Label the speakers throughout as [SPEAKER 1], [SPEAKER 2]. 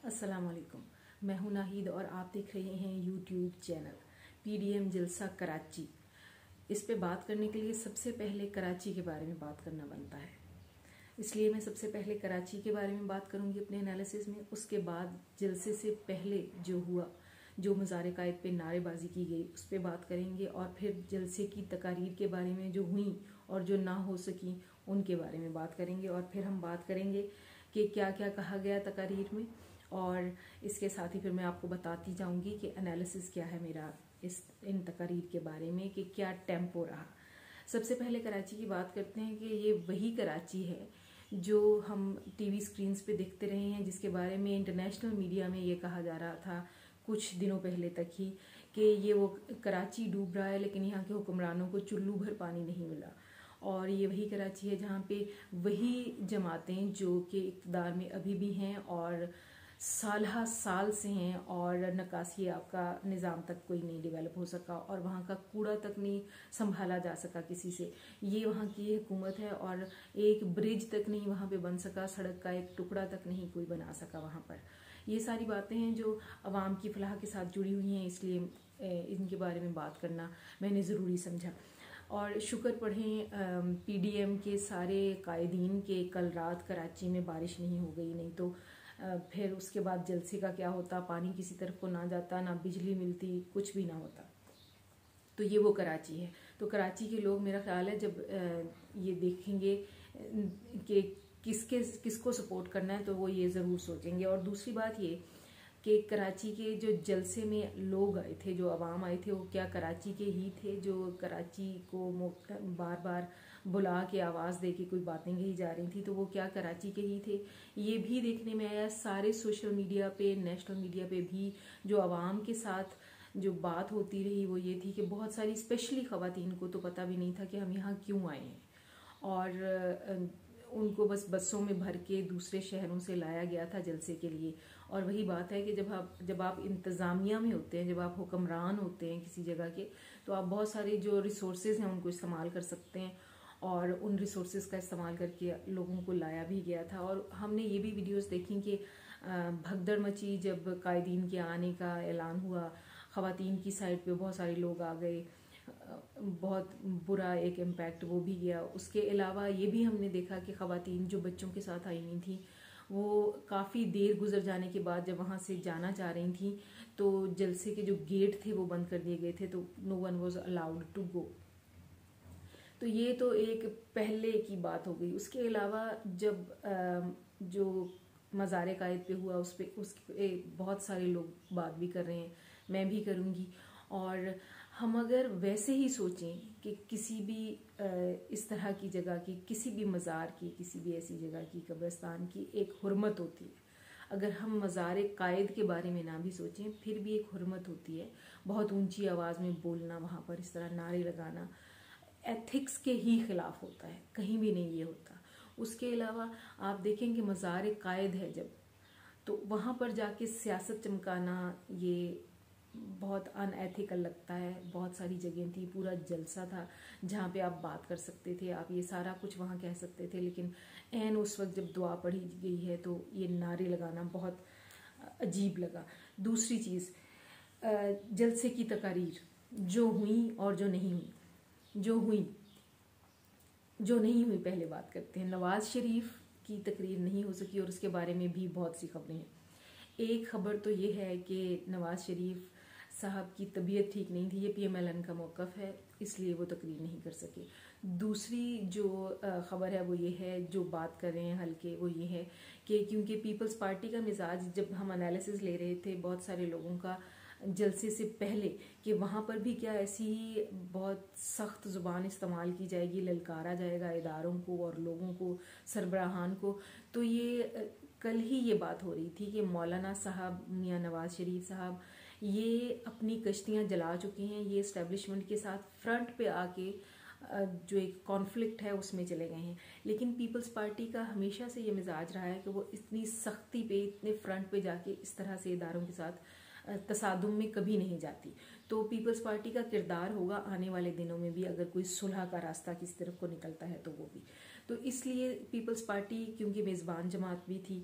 [SPEAKER 1] अस्सलाम वालेकुम। मैं हूं नाहिद और आप देख रहे हैं यूट्यूब चैनल पीडीएम जलसा कराची। इस पे बात करने के लिए सबसे पहले कराची के बारे में बात करना बनता है, इसलिए मैं सबसे पहले कराची के बारे में बात करूंगी अपने एनालिसिस में। उसके बाद जलसे से पहले जो हुआ, जो मज़ार कायद पे नारेबाजी की गई, उस पर बात करेंगे। और फिर जलसे की तकारीर के बारे में जो हुई और जो ना हो सकी उनके बारे में बात करेंगे। और फिर हम बात करेंगे कि क्या क्या कहा गया तकारीर में, और इसके साथ ही फिर मैं आपको बताती जाऊंगी कि एनालिसिस क्या है मेरा इन तकारीर के बारे में, कि क्या टेम्पो रहा। सबसे पहले कराची की बात करते हैं कि ये वही कराची है जो हम टीवी स्क्रीन्स पे देखते रहे हैं, जिसके बारे में इंटरनेशनल मीडिया में ये कहा जा रहा था कुछ दिनों पहले तक ही कि ये वो कराची डूब रहा है, लेकिन यहाँ के हुक्मरानों को चुल्लू भर पानी नहीं मिला। और ये वही कराची है जहाँ पे वही जमातें जो कि इक़्तिदार में अभी भी हैं और साल से हैं, और नक्कासी आपका निज़ाम तक कोई नहीं डेवलप हो सका, और वहाँ का कूड़ा तक नहीं संभाला जा सका किसी से। ये वहाँ की हुकूमत है, और एक ब्रिज तक नहीं वहाँ पे बन सका, सड़क का एक टुकड़ा तक नहीं कोई बना सका वहाँ पर। ये सारी बातें हैं जो अवाम की फलाह के साथ जुड़ी हुई हैं, इसलिए इनके बारे में बात करना मैंने ज़रूरी समझा। और शुक्र पढ़ें पीडीएम के सारे कायदीन के कल रात कराची में बारिश नहीं हो गई, नहीं तो फिर उसके बाद जलसे का क्या होता, पानी किसी तरफ को ना जाता, ना बिजली मिलती, कुछ भी ना होता। तो ये वो कराची है। तो कराची के लोग मेरा ख्याल है जब ये देखेंगे कि किसको सपोर्ट करना है, तो वो ये ज़रूर सोचेंगे। और दूसरी बात ये कि कराची के जो जलसे में लोग आए थे, जो अवाम आए थे, वो क्या कराची के ही थे जो कराची को बार बार बुला के आवाज़ दे के कोई बातें कही जा रही थी, तो वो क्या कराची के ही थे। ये भी देखने में आया सारे सोशल मीडिया पे, नेशनल मीडिया पे भी जो अवाम के साथ जो बात होती रही वो ये थी कि बहुत सारी स्पेशली ख़वातीन को तो पता भी नहीं था कि हम यहाँ क्यों आए हैं, और उनको बस बसों में भर के दूसरे शहरों से लाया गया था जलसे के लिए। और वही बात है कि जब आप इंतज़ामिया में होते हैं, जब आप हुक्मरान होते हैं किसी जगह के, तो आप बहुत सारे जो रिसोर्सेज हैं उनको इस्तेमाल कर सकते हैं, और उन रिसोर्सेज का इस्तेमाल करके लोगों को लाया भी गया था। और हमने ये भी वीडियोस देखी कि भगदड़ मची जब कायदीन के आने का ऐलान हुआ, ख़वातीन की साइड पे बहुत सारे लोग आ गए, बहुत बुरा एक इम्पैक्ट वो भी गया। उसके अलावा ये भी हमने देखा कि ख़वातीन जो बच्चों के साथ आई हुई थी, वो काफ़ी देर गुजर जाने के बाद जब वहाँ से जाना चाह रही थी, तो जलसे के जो गेट थे वो बंद कर दिए गए थे, तो no one was allowed to go. तो ये तो एक पहले की बात हो गई। उसके अलावा जब जो मज़ार कायद पे हुआ, उसके बहुत सारे लोग बात भी कर रहे हैं, मैं भी करूँगी। और हम अगर वैसे ही सोचें कि किसी भी इस तरह की जगह की, किसी भी मज़ार की, किसी भी ऐसी जगह की, कब्रिस्तान की एक हुर्मत होती है। अगर हम मज़ार कायद के बारे में ना भी सोचें, फिर भी एक हुर्मत होती है। बहुत ऊंची आवाज़ में बोलना, वहाँ पर इस तरह नारे लगाना एथिक्स के ही खिलाफ होता है, कहीं भी नहीं ये होता। उसके अलावा आप देखेंगे मज़ार कायद है जब, तो वहाँ पर जाके सियासत चमकाना ये बहुत अनएथिकल लगता है। बहुत सारी जगह थी, पूरा जलसा था जहाँ पे आप बात कर सकते थे, आप ये सारा कुछ वहाँ कह सकते थे, लेकिन ऐन उस वक्त जब दुआ पढ़ी गई है तो ये नारे लगाना बहुत अजीब लगा। दूसरी चीज़, जलसे की तकारीर जो हुई और जो नहीं हुई। जो नहीं हुई पहले बात करते हैं। नवाज शरीफ की तकरीर नहीं हो सकी, और उसके बारे में भी बहुत सी खबरें हैं। एक खबर तो ये है कि नवाज शरीफ साहब की तबीयत ठीक नहीं थी, ये PMLN का मौक़िफ़ है, इसलिए वो तकरीर नहीं कर सके। दूसरी जो ख़बर है वो ये है, जो बात कर रहे हैं हल्के, वो ये है कि क्योंकि पीपल्स पार्टी का मिजाज, जब हम एनालिसिस ले रहे थे बहुत सारे लोगों का जलसे से पहले, कि वहाँ पर भी क्या ऐसी ही बहुत सख्त ज़ुबान इस्तेमाल की जाएगी, ललकारा जाएगा इदारों को और लोगों को, सरबराहान को। तो ये कल ही ये बात हो रही थी कि मौलाना साहब, मियाँ नवाज शरीफ साहब, ये अपनी कश्तियाँ जला चुके हैं, ये इस्टेब्लिशमेंट के साथ फ्रंट पे आके जो एक कॉन्फ्लिक्ट है उसमें चले गए हैं। लेकिन पीपल्स पार्टी का हमेशा से ये मिजाज रहा है कि वो इतनी सख्ती पे, इतने फ्रंट पे जाके इस तरह से इदारों के साथ तसादुम में कभी नहीं जाती। तो पीपल्स पार्टी का किरदार होगा आने वाले दिनों में भी, अगर कोई सुलह का रास्ता किसी तरफ को निकलता है तो वो भी। तो इसलिए पीपल्स पार्टी, क्योंकि मेज़बान जमात भी थी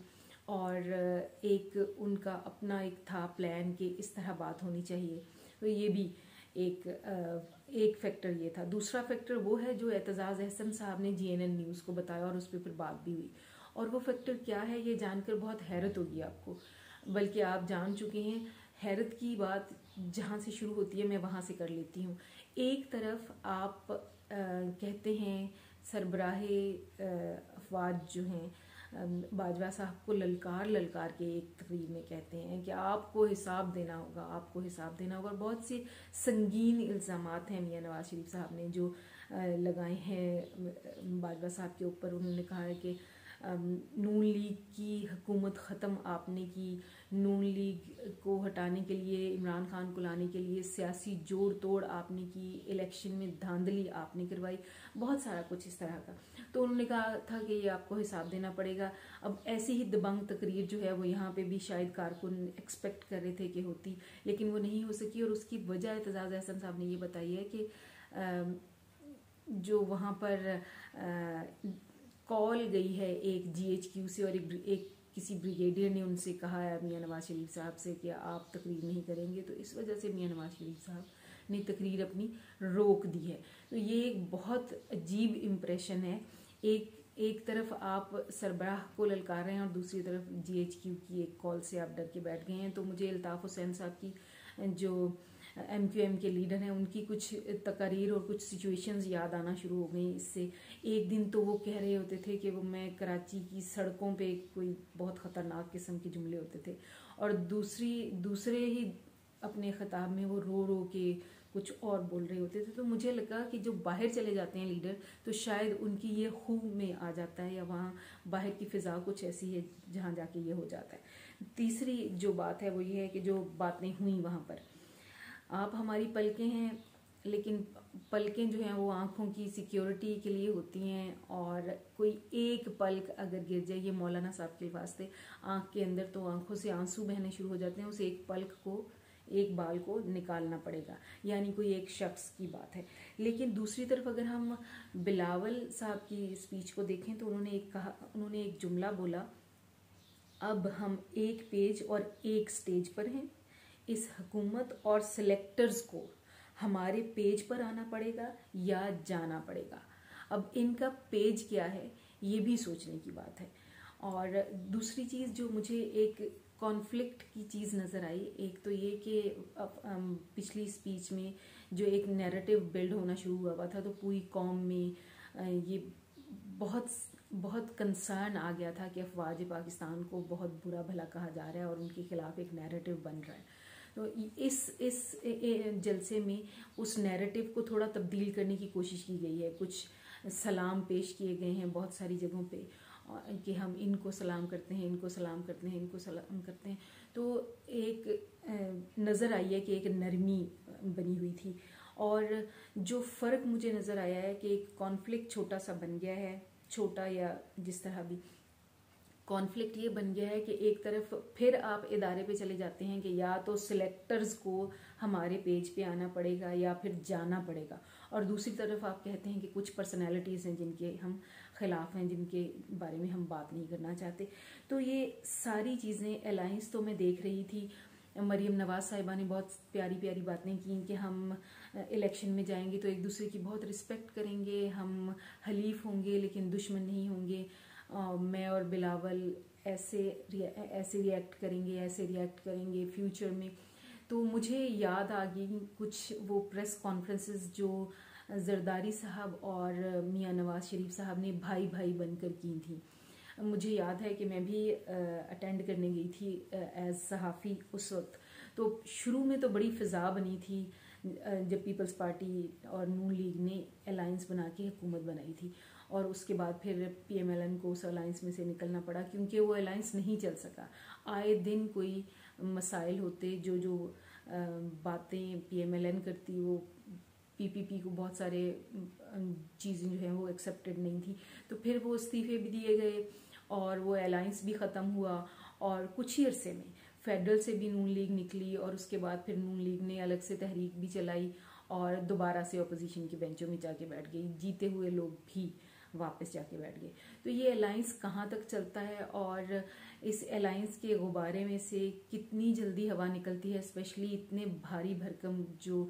[SPEAKER 1] और एक उनका अपना एक था प्लान कि इस तरह बात होनी चाहिए। तो ये भी एक फैक्टर ये था। दूसरा फैक्टर वो है जो एतजाज़ अहसन साहब ने जीएनएन न्यूज़ को बताया और उस पर फिर बात भी हुई। और वो फैक्टर क्या है ये जानकर बहुत हैरत होगी आपको, बल्कि आप जान चुके हैं। हैरत की बात जहाँ से शुरू होती है मैं वहाँ से कर लेती हूँ। एक तरफ आप कहते हैं सरबराहे अफवाज जो हैं बाजवा साहब को ललकार के एक तकरीर में कहते हैं कि आपको हिसाब देना होगा, आपको हिसाब देना होगा। और बहुत से संगीन इल्ज़ामात हैं मियां नवाज शरीफ साहब ने जो लगाए हैं बाजवा साहब के ऊपर। उन्होंने कहा है कि नून लीग की हुकूमत ख़त्म आपने की, नून लीग को हटाने के लिए, इमरान खान को लाने के लिए सियासी जोड़ तोड़ आपने की, इलेक्शन में धांधली आपने करवाई, बहुत सारा कुछ इस तरह का। तो उन्होंने कहा था कि ये आपको हिसाब देना पड़ेगा। अब ऐसी ही दबंग तकरीर जो है वो यहाँ पे भी शायद कारकुन एक्सपेक्ट कर रहे थे कि होती, लेकिन वो नहीं हो सकी। और उसकी वजह एतजाज़ अहसन साहब ने ये बताई है कि जो वहाँ पर कॉल गई है एक GHQ से और एक किसी ब्रिगेडियर ने उनसे कहा है मियां नवाज शरीफ साहब से कि आप तकरीर नहीं करेंगे, तो इस वजह से मियां नवाज शरीफ साहब ने तकरीर अपनी रोक दी है। तो ये एक बहुत अजीब इम्प्रेशन है। एक तरफ आप सरबराह को ललकार रहे हैं और दूसरी तरफ GHQ की एक कॉल से आप डर के बैठ गए हैं। तो मुझे अल्ताफ़ हुसैन साहब की जो MQM के लीडर हैं उनकी कुछ तकारीर और कुछ सिचुएशंस याद आना शुरू हो गई इससे। एक दिन तो वो कह रहे होते थे कि वो मैं कराची की सड़कों पे कोई बहुत ख़तरनाक किस्म के जुमले होते थे, और दूसरे ही अपने ख़िताब में वो रो के कुछ और बोल रहे होते थे। तो मुझे लगा कि जो बाहर चले जाते हैं लीडर तो शायद उनकी ये खूब में आ जाता है, या वहाँ बाहर की फ़िज़ा कुछ ऐसी है जहाँ जाके ये हो जाता है। तीसरी जो बात है वो ये है कि जो बातें हुई वहाँ पर, आप हमारी पलकें हैं, लेकिन पलकें जो हैं वो आँखों की सिक्योरिटी के लिए होती हैं, और कोई एक पलक अगर गिर जाए, ये मौलाना साहब के वास्ते आँख के अंदर तो आँखों से आंसू बहने शुरू हो जाते हैं, उस एक पलक को, एक बाल को निकालना पड़ेगा, यानी कोई एक शख्स की बात है। लेकिन दूसरी तरफ अगर हम बिलावल साहब की स्पीच को देखें तो उन्होंने एक जुमला बोला, अब हम एक पेज और एक स्टेज पर हैं, इस हुकूमत और सिलेक्टर्स को हमारे पेज पर आना पड़ेगा या जाना पड़ेगा। अब इनका पेज क्या है ये भी सोचने की बात है। और दूसरी चीज़ जो मुझे एक कॉन्फ्लिक्ट की चीज़ नज़र आई, एक तो ये कि पिछली स्पीच में जो एक नैरेटिव बिल्ड होना शुरू हुआ था, तो पूरी कौम में ये बहुत कंसर्न आ गया था कि अफवाज पाकिस्तान को बहुत बुरा भला कहा जा रहा है और उनके खिलाफ एक नैरेटिव बन रहा है। तो इस जलसे में उस नैरेटिव को थोड़ा तब्दील करने की कोशिश की गई है। कुछ सलाम पेश किए गए हैं बहुत सारी जगहों पे कि हम इनको सलाम करते हैं, इनको सलाम करते हैं, इनको सलाम करते हैं। तो एक नज़र आई है कि एक नरमी बनी हुई थी, और जो फ़र्क मुझे नज़र आया है कि एक कॉन्फ्लिक्ट छोटा सा बन गया है, छोटा या जिस तरह भी कॉन्फ्लिक्ट ये बन गया है कि एक तरफ फिर आप इदारे पे चले जाते हैं कि या तो सिलेक्टर्स को हमारे पेज पे आना पड़ेगा या फिर जाना पड़ेगा, और दूसरी तरफ आप कहते हैं कि कुछ पर्सनैलिटीज़ हैं जिनके हम ख़िलाफ़ हैं, जिनके बारे में हम बात नहीं करना चाहते। तो ये सारी चीज़ें अलाइंस तो मैं देख रही थी। मरीम नवाज़ साहिबा ने बहुत प्यारी प्यारी बातें की कि हम इलेक्शन में जाएंगे तो एक दूसरे की बहुत रिस्पेक्ट करेंगे, हम हलीफ होंगे लेकिन दुश्मन नहीं होंगे, मैं और बिलावल ऐसे रिएक्ट करेंगे, ऐसे रिएक्ट करेंगे फ्यूचर में। तो मुझे याद आ गई कुछ वो प्रेस कॉन्फ्रेंसेस जो जरदारी साहब और मियां नवाज शरीफ साहब ने भाई भाई बनकर की थी। मुझे याद है कि मैं भी अटेंड करने गई थी एज सहाफ़ी उस वक्त। तो शुरू में तो बड़ी फ़िज़ा बनी थी जब पीपल्स पार्टी और नून लीग ने अलायंस बना के हुकूमत बनाई थी, और उसके बाद फिर PMLN को उस अलायंस में से निकलना पड़ा क्योंकि वो अलायंस नहीं चल सका। आए दिन कोई मसाइल होते, जो बातें PMLN करती, वो PPP को बहुत सारे चीज़ें जो हैं वो एक्सेप्टेड नहीं थी, तो फिर वो इस्तीफे भी दिए गए और वो अलायंस भी ख़त्म हुआ, और कुछ ही अरसे में फेडरल से भी नून लीग निकली, और उसके बाद फिर नून लीग ने अलग से तहरीक भी चलाई और दोबारा से अपोजिशन के बेंचों में जाके बैठ गई, जीते हुए लोग भी वापस जाके बैठ गए। तो ये अलायंस कहाँ तक चलता है और इस अलायंस के गुब्बारे में से कितनी जल्दी हवा निकलती है, स्पेशली इतने भारी भरकम जो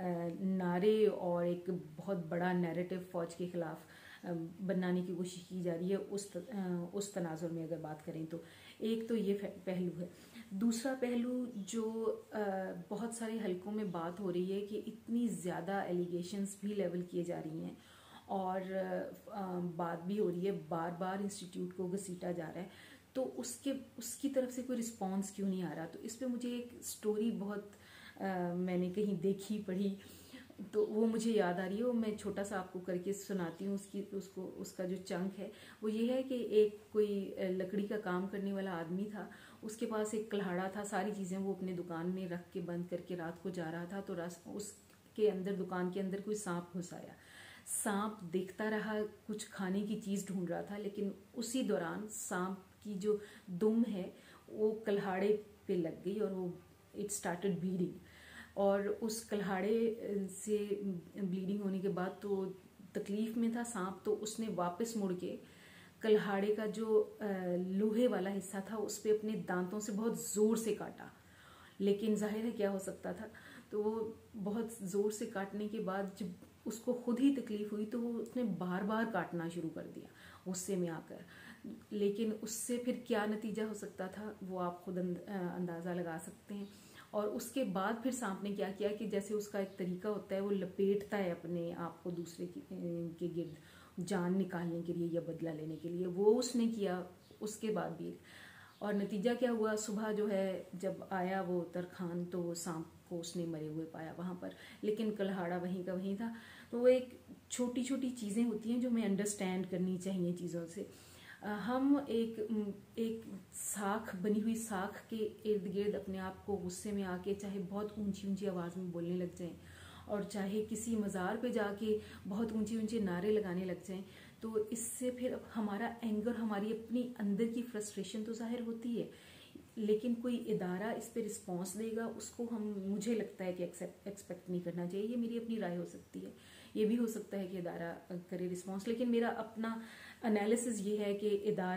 [SPEAKER 1] नारे और एक बहुत बड़ा नैरेटिव फौज के खिलाफ बनाने की कोशिश की जा रही है, उस तनाजुर में अगर बात करें तो एक तो ये पहलू है। दूसरा पहलू जो बहुत सारे हलकों में बात हो रही है कि इतनी ज़्यादा एलिगेशंस भी लेवल किए जा रही हैं और बात भी हो रही है, बार बार इंस्टीट्यूट को घसीटा जा रहा है, तो उसकी तरफ से कोई रिस्पॉन्स क्यों नहीं आ रहा। तो इस पर मुझे एक स्टोरी बहुत मैंने कहीं देखी पढ़ी तो वो मुझे याद आ रही है, वो मैं छोटा सा आपको करके सुनाती हूँ। उसका जो चंक है वो ये है कि एक कोई लकड़ी का काम करने वाला आदमी था, उसके पास एक कुल्हाड़ा था, सारी चीज़ें वो अपने दुकान में रख के बंद करके रात को जा रहा था। तो उसके अंदर, दुकान के अंदर कोई सांप घुस आया। सांप देखता रहा, कुछ खाने की चीज़ ढूंढ रहा था, लेकिन उसी दौरान सांप की जो दुम है वो कुल्हाड़े पे लग गई और वो इट स्टार्टेड ब्लीडिंग। और उस कुल्हाड़े से ब्लीडिंग होने के बाद तो तकलीफ में था सांप, तो उसने वापस मुड़ के कुल्हाड़े का जो लोहे वाला हिस्सा था उस पर अपने दांतों से बहुत ज़ोर से काटा। लेकिन जाहिर है क्या हो सकता था, तो वो बहुत ज़ोर से काटने के बाद जब उसको खुद ही तकलीफ हुई तो वो उसने बार बार काटना शुरू कर दिया गुस्से में आकर। लेकिन उससे फिर क्या नतीजा हो सकता था वो आप खुद अंदाज़ा लगा सकते हैं। और उसके बाद फिर सांप ने क्या किया कि जैसे उसका एक तरीका होता है, वो लपेटता है अपने आप को दूसरे के गिर्द जान निकालने के लिए या बदला लेने के लिए, वो उसने किया उसके बाद भी। और नतीजा क्या हुआ, सुबह जो है जब आया वो तरखान तो सांप को उसने मरे हुए पाया वहाँ पर, लेकिन कुल्हाड़ा वहीं का वहीं था। तो वो एक छोटी छोटी चीज़ें होती हैं जो हमें अंडरस्टैंड करनी चाहिए चीज़ों से। हम एक साख, बनी हुई साख के इर्द गिर्द अपने आप को गुस्से में आके चाहे बहुत ऊंची ऊंची आवाज़ में बोलने लग जाएं और चाहे किसी मज़ार पे जाके बहुत ऊंचे ऊंचे नारे लगाने लग जाएं, तो इससे फिर हमारा एंगर, हमारी अपनी अंदर की फ्रस्ट्रेशन तो जाहिर होती है, लेकिन कोई इदारा इस पे रिस्पॉन्स देगा उसको मुझे लगता है कि एक्सपेक्ट नहीं करना चाहिए। ये मेरी अपनी राय हो सकती है, ये भी हो सकता है कि इदारा करे रिस्पॉन्स, लेकिन मेरा अपना एनालिसिस ये है कि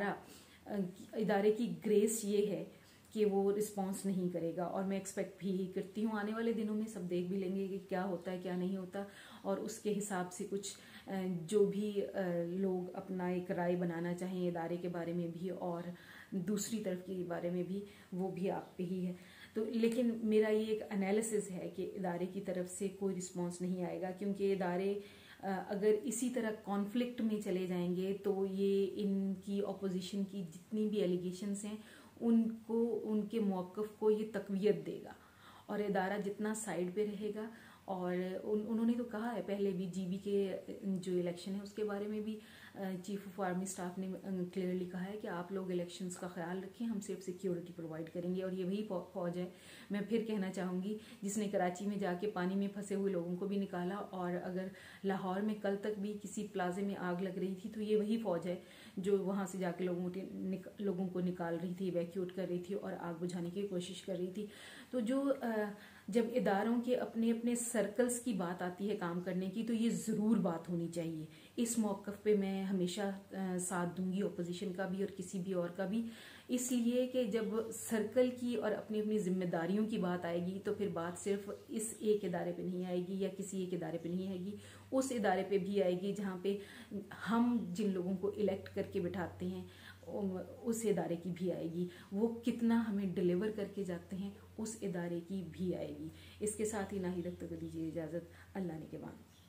[SPEAKER 1] इदारे की ग्रेस ये है कि वो रिस्पॉन्स नहीं करेगा। और मैं एक्सपेक्ट भी करती हूँ आने वाले दिनों में सब देख भी लेंगे कि क्या होता है क्या नहीं होता, और उसके हिसाब से कुछ जो भी लोग अपना एक राय बनाना चाहें इदारे के बारे में भी और दूसरी तरफ के बारे में भी, वो भी आप पे ही है। तो लेकिन मेरा ये एक एनालिसिस है कि इदारे की तरफ से कोई रिस्पॉन्स नहीं आएगा, क्योंकि इदारे अगर इसी तरह कॉन्फ्लिक्ट में चले जाएंगे तो ये इनकी ऑपोजिशन की जितनी भी एलिगेशंस हैं उनको, उनके मौक़िफ़ को ये तक़वियत देगा। और इदारा जितना साइड पे रहेगा, और उन्होंने तो कहा है पहले भी, जीबी के जो इलेक्शन है उसके बारे में भी चीफ ऑफ आर्मी स्टाफ ने क्लियरली कहा है कि आप लोग इलेक्शंस का ख्याल रखें, हम सिर्फ सिक्योरिटी प्रोवाइड करेंगे। और ये वही फौज है, मैं फिर कहना चाहूँगी, जिसने कराची में जाके पानी में फंसे हुए लोगों को भी निकाला। और अगर लाहौर में कल तक भी किसी प्लाजे में आग लग रही थी तो ये वही फौज है जो वहाँ से जाके लोगों को निकाल रही थी, इवैक्यूएट कर रही थी और आग बुझाने की कोशिश कर रही थी। तो जब इदारों के अपने अपने सर्कल्स की बात आती है काम करने की, तो ये ज़रूर बात होनी चाहिए। इस मौक़िफ़ पे मैं हमेशा साथ दूंगी अपोजिशन का भी और किसी भी और का भी, इसलिए कि जब सर्कल की और अपनी अपनी जिम्मेदारियों की बात आएगी तो फिर बात सिर्फ इस एक इदारे पे नहीं आएगी या किसी एक इदारे पे नहीं आएगी, उस इदारे पे भी आएगी जहाँ पे हम जिन लोगों को इलेक्ट करके बिठाते हैं उस इदारे की भी आएगी। वो कितना हमें डिलीवर करके जाते हैं उस इदारे की भी आएगी। इसके साथ ही नाहिद अख्तर को दीजिए इजाज़त। अल्लाह ने के बाद।